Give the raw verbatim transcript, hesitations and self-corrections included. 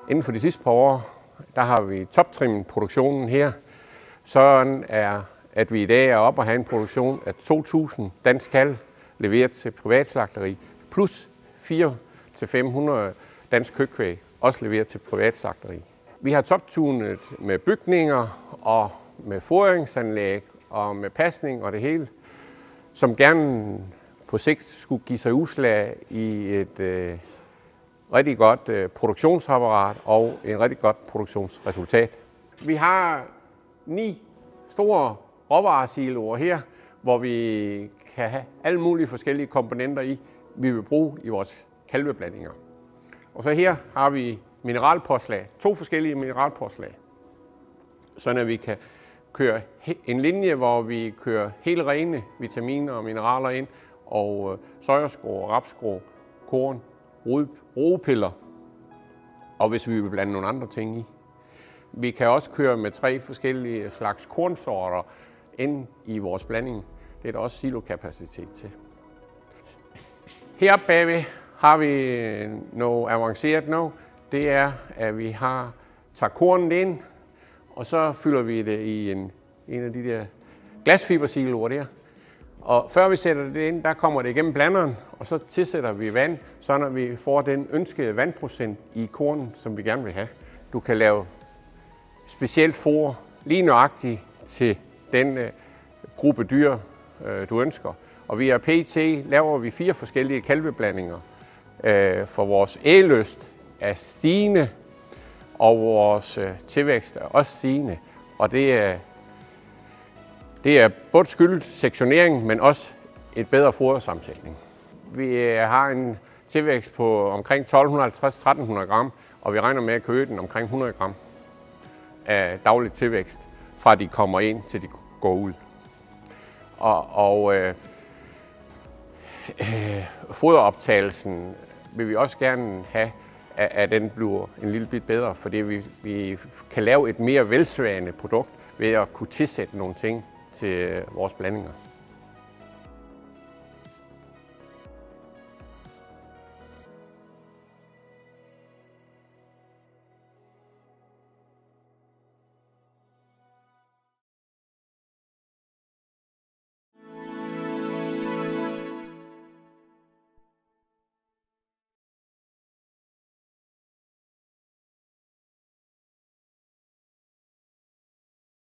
Inden for de sidste par år, der har vi toptrimmet produktionen her. Sådan er, at vi i dag er oppe og have en produktion af to tusind dansk kalv leveret til privatslagteri, plus fire til fem hundrede dansk kødkvæg, også leveret til privatslagteri. Vi har toptunet med bygninger og med foringsanlæg og med pasning og det hele, som gerne på sigt skulle give sig udslag i et øh, rigtig godt øh, produktionsapparat og et rigtig godt produktionsresultat. Vi har ni store råvaresiloer her, hvor vi kan have alle mulige forskellige komponenter i, vi vil bruge i vores kalveblandinger. Og så her har vi mineralpåslag, to forskellige mineralpåslag, så vi kan køre en linje, hvor vi kører helt rene vitaminer og mineraler ind, og sojaskrå, rapskrå, korn, rodepiller, og hvis vi vil blande nogle andre ting i. Vi kan også køre med tre forskellige slags kornsorter ind i vores blanding. Det er der også silokapacitet til. Heroppe bagved har vi noget avanceret nu. Det er, at vi har tager kornet ind, og så fylder vi det i en, en af de der glasfibersiloer der. Og før vi sætter det ind, der kommer det igennem blanderen, og så tilsætter vi vand, så når vi får den ønskede vandprocent i kornen, som vi gerne vil have. Du kan lave specielt foder lige nøjagtigt til den uh, gruppe dyr, uh, du ønsker. Og via P T laver vi fire forskellige kalveblandinger. Uh, for vores ægelyst er stigende, og vores uh, tilvækst er også stigende. Og det er, det er både skyldet sektionering, men også et bedre fodersammensætning. Vi uh, har en tilvækst på omkring tolv halvtreds til tretten hundrede gram, og vi regner med at købe den omkring hundrede gram af daglig tilvækst, fra de kommer ind til de går ud. Og, og øh, øh, foderoptagelsen vil vi også gerne have, at, at den bliver en lille bit bedre, fordi vi, vi kan lave et mere velsmagende produkt ved at kunne tilsætte nogle ting til vores blandinger.